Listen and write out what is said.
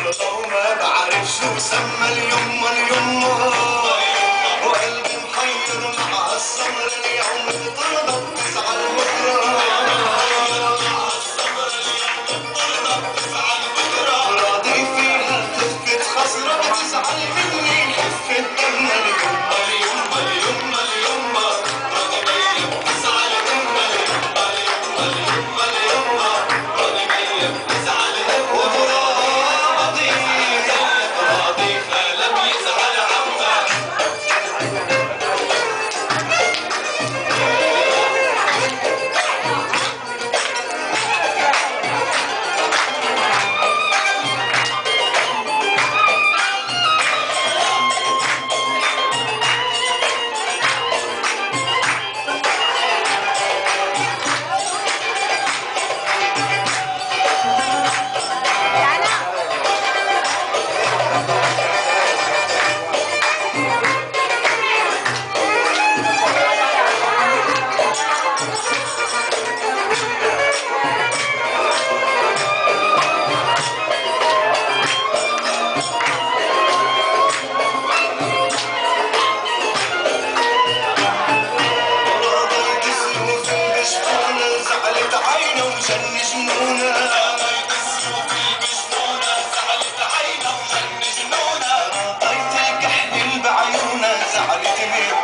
وما بعرف شو سمى اليمه وقلبي محير مع السمر اليوم بترضى بتزعل بكره راضي فيها تفكت خسرة بتزعل مني خفة دم اليمه راضي بيا بتزعل مني اليمه راضي بيا بتزعل راضي فلم يزعل عمك زعلت